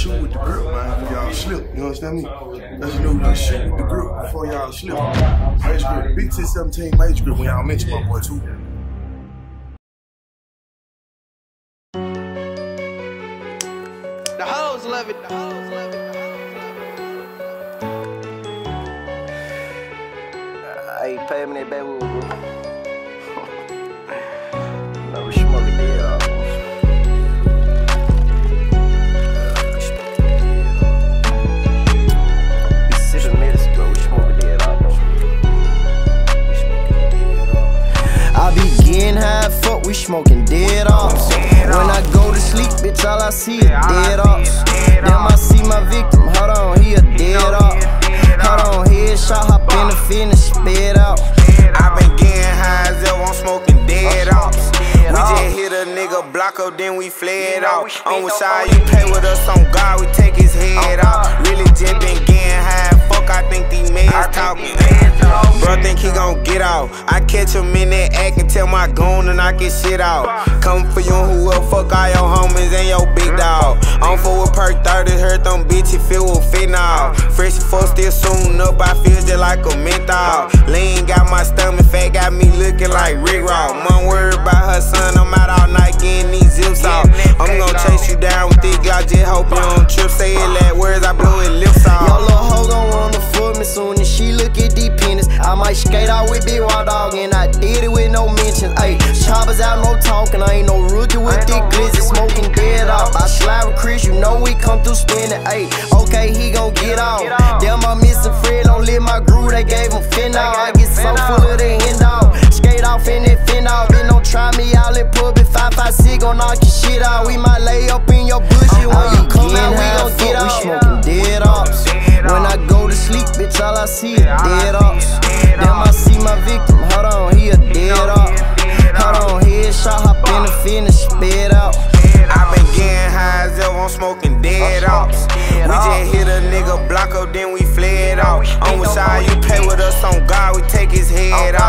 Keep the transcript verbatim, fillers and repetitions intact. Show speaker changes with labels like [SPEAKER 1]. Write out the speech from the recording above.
[SPEAKER 1] shoot with the grip, man, before y'all slip. You understand me? Let you know you shoot with the grip before y'all slip. Mace grip, Big T seventeen Mace grip when y'all mention my boy too.
[SPEAKER 2] The hoes love it. The hoes love it.
[SPEAKER 3] I ain't paying me that baby, bro. No, we smoking dead off. We sipping medicine, bro. We smoking dead off, though. We smoking dead off. I be getting high, fuck, we smoking dead off. When I go to sleep, bitch, all I see is dead off. Damn, I see my victim, hold on, he a dead off. Hold on, headshot, hop in the finish, spit out.
[SPEAKER 4] I been getting high as hell, I'm smoking dead off. We just hit a nigga block up, then we fled off. On which side you play with us on God, we take his head off. Really just been getting high, fuck, I think these mans talking. Bro think he gon' get out. I catch him in that act and tell my goon to knock his shit out. Come for you and whoever, fuck all your homies and your big dog. I'm full with perk thirty, heard them bitches filled with fentanyl. Fresh folks still soon up, I feel just like a menthol. Lean got my stomach fat, got me looking like Rick Ross. Mom worried about her son, I'm out all night getting these zips off. I'm gon' chase you down with this Glock, just hope you don't trip. Say it like words, I blow it lips off.
[SPEAKER 3] Your little hoe gon' run the foot me soon as she look at these pennies. I might skate out with Big Wild Dog and I did it with no mention. Ayy, choppers out, no talking, I ain't no rookie with thick glizzy, smoking dead off. I slide with Chris, you know we come through spinning. Ayy, okay, he gon' get off. Damn, I miss a friend, don't live my groove, they gave him fentanyl. I get so full of the hen dog, skate off in that fentanyl. Bitch, don't try me out, let pub it, five five six, gon' knock your shit out. We might lay up in your bushy, when you come out, we gon' get off. We smoking dead off. When I go to sleep, bitch, all I see is dead off. Damn, I see my victim, hold on, he a dead off. Hold on, headshot, hop in the finish, spit out.
[SPEAKER 4] I been getting high as hell, I'm smoking dead off. We just hit a nigga block up, then we fled off. On which side you play with us on God, we take his head off.